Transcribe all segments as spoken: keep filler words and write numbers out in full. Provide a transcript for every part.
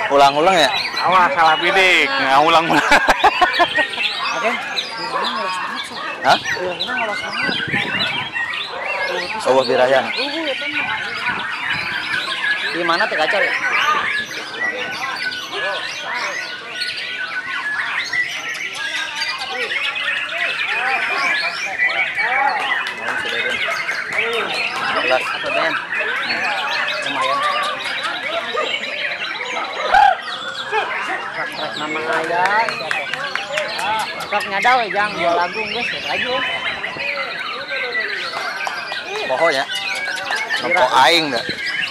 Ulang-ulang ya? Awas salah bidik, nggak ulang. Oke. Hah? Oh, birayan. Di mana teh kacau ya? Jelas. Atau Ben? Lumayan. Rek nama ayah. Rek nyadau ya jang jual lagu guys, aja. Pokoknya. Pokok aing dah.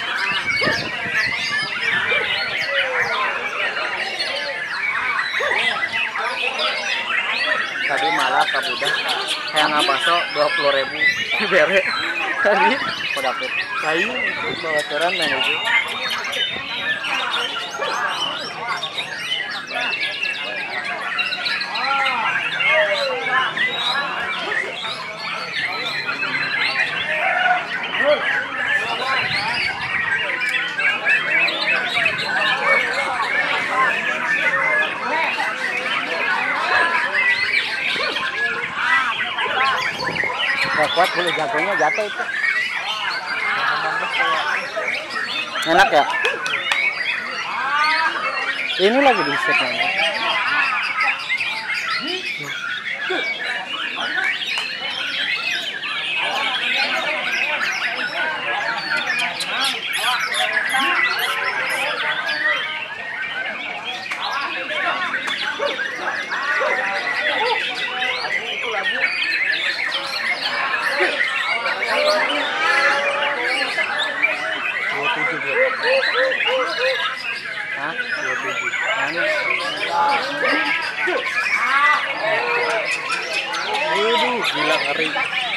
Tadi malah kabudah kayak ngabaso dua puluh ribu bere tadi kodapet kayu bawa teran main itu gak kuat boleh jatuhnya jatuh itu enak ya ini lagi di setnya Hah? dua puluh tujuh. Aduh, gila ngeri.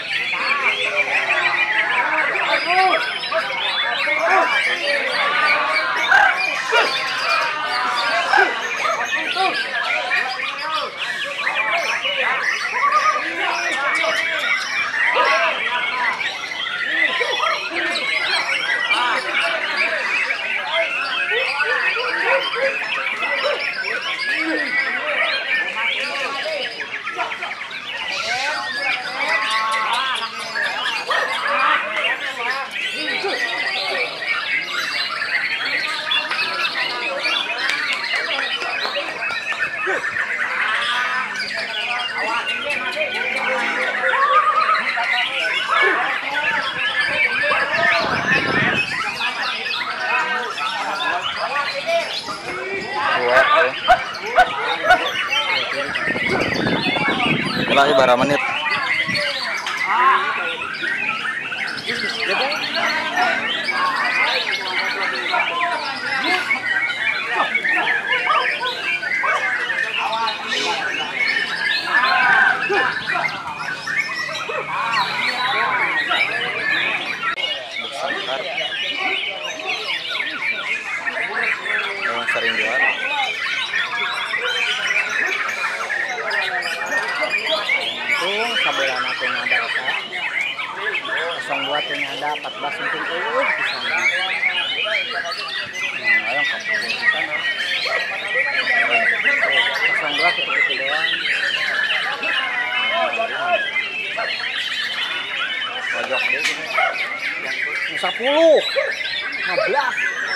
Lagi berapa menit? Yang sering juara. Sabelan aku ada kosong dua tuh ada empat belas mungkin uh bisa ayo kamu di sana kosong dua kita itu doang pojok deh sepuluh lima belas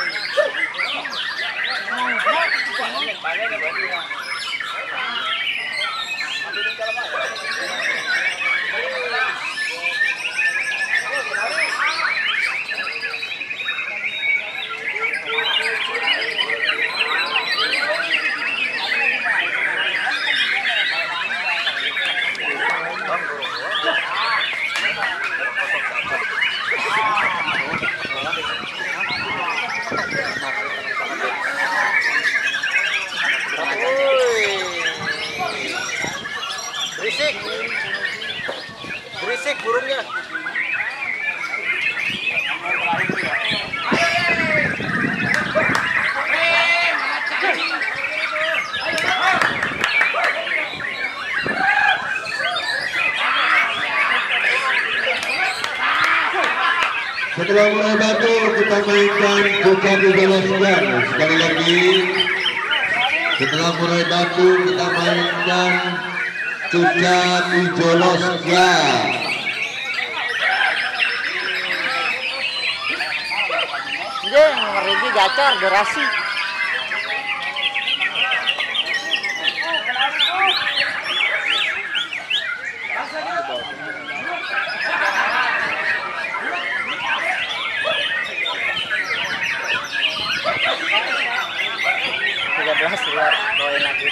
berisik berisik burungnya Setelah mulai batu kita mainkan buka dijoloskan. Sekali lagi, setelah mulai batu kita mainkan buka dijoloskan. Jeng, nomor ini gacor durasi. tiga belas luar bawain lagi.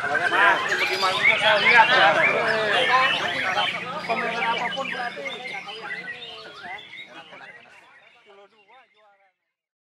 Bagaimana saya lihat ya. Komentar apapun berarti